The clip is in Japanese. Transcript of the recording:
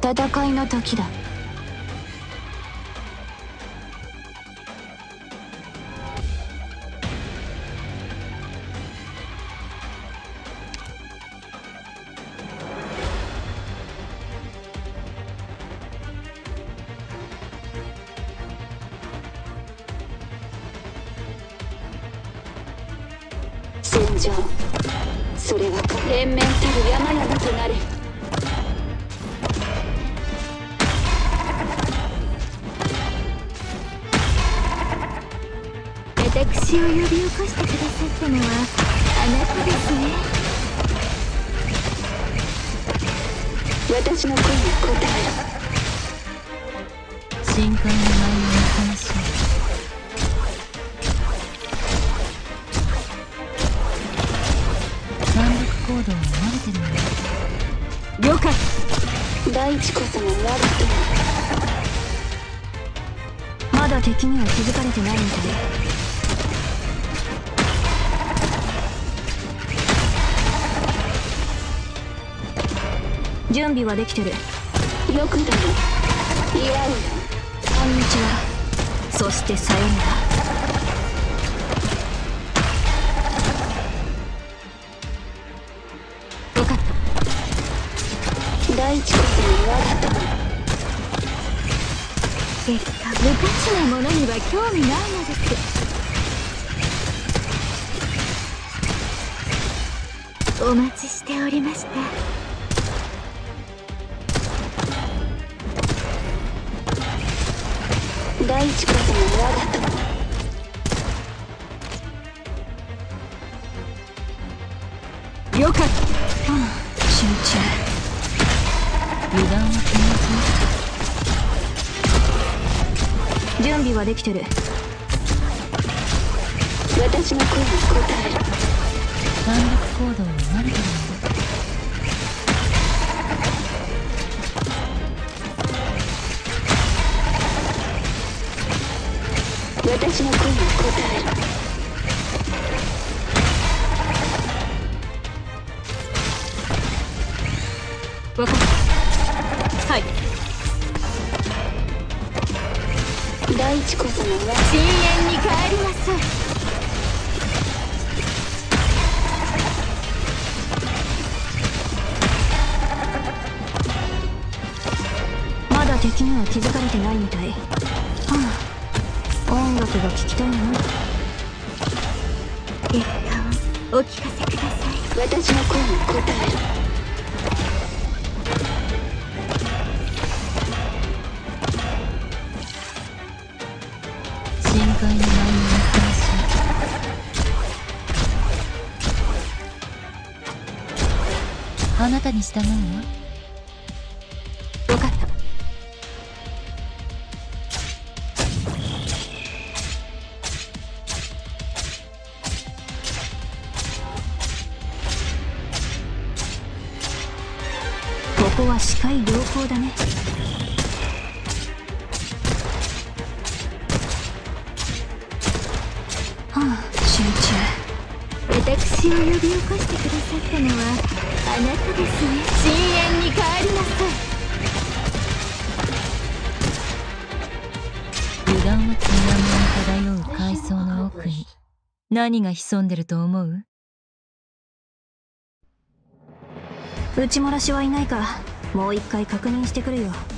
戦いの時だ。戦場、それは連綿たる山々となれ。私を呼び起こしてくださったのはあなたですね。私の声に応える。 深海の内容の話を。単独行動に慣れてるのね。 了解。大地こそが我が友。まだ敵には気づかれてないみたい。準備はできてる。よくだよ。祝うよ。こんにちは。そしてさよなら。分かった。大地こそが我が友。結果無価値なものには興味ないのです。お待ちしておりました。大地こそが我が友。了解。集中。 油断は禁物。準備はできてる。私の声に応える。 単独行動に慣れてるのね。 私の声に応える。分かった。はい。大地こそが深淵に帰ります。まだ敵には気づかれてないみたい。音楽が聴きたいな。結果をお聞かせください。私の声に応える。 深海の内容の話。あなたに従うわ。 分かった。ここは視界良好だね。集中。私を呼び起こしてくださったのはあなたですね。深淵に帰りなさい。 油断は禁断に漂う海藻の奥に何が潜んでると思う？ 撃ち漏らしはいないか。もう一回確認してくるよ。